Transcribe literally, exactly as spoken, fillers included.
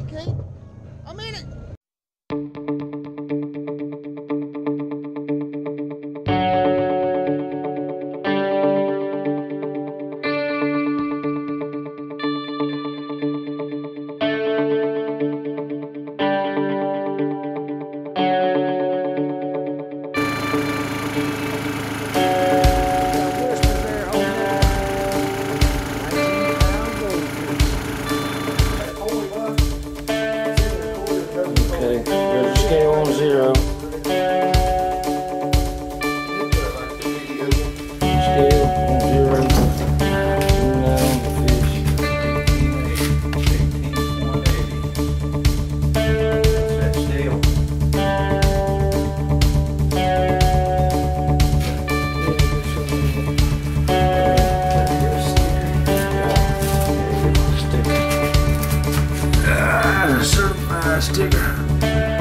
Okay, I'm in it. Okay, there's a scale on zero. Scale on zero. Nine fish. Ah, certified sticker.